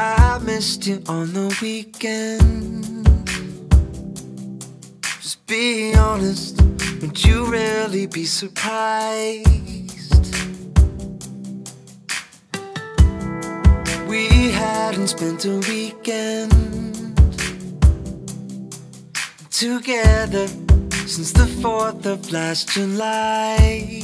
I missed you on the weekend. Just be honest, would you really be surprised? We hadn't spent a weekend together since the 4th of last July.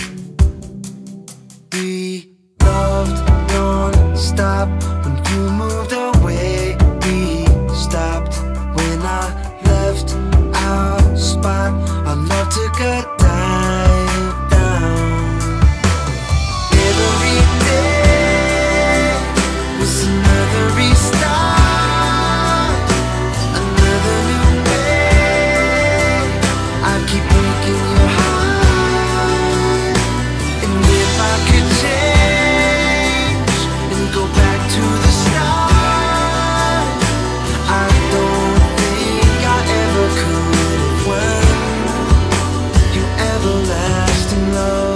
We loved non-stop when you moved away. We stopped when I left our spot. Our love took a dive down. Every day was another restart, another new way. I keep breaking your heart, and if I could change and go back to the start, I don't think I ever could have won your everlasting love.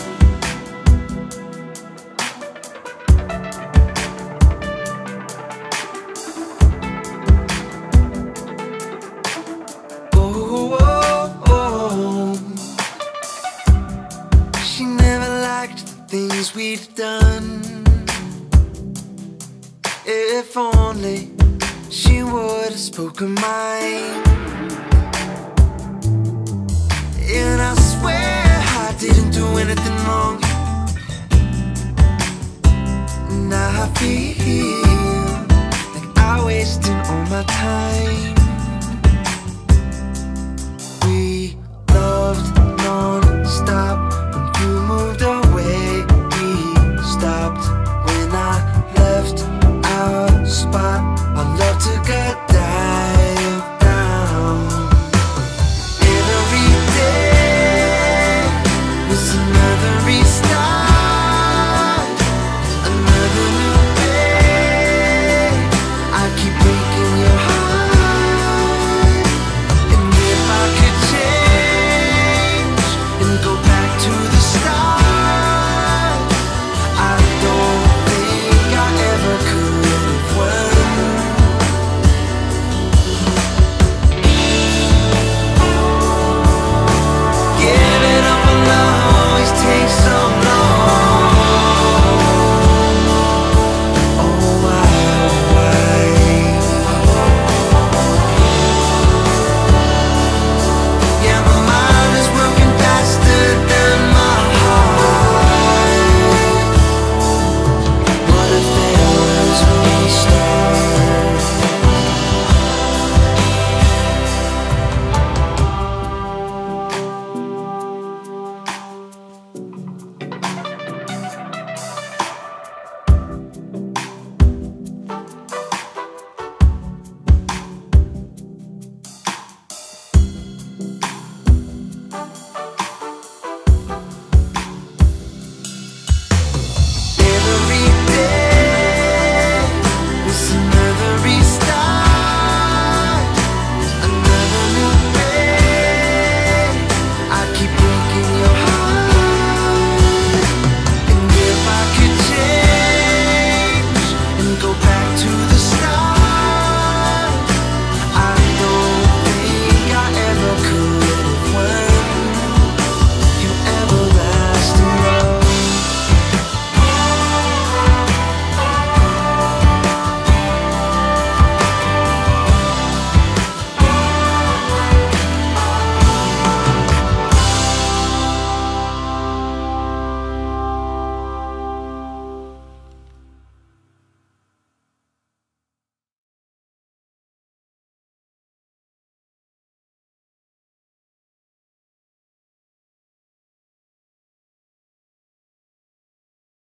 Oh, oh, oh. She never liked the things we'd done. If only she would have spoken mine. And I swear I didn't do anything wrong. Now I feel like I wasted all my time.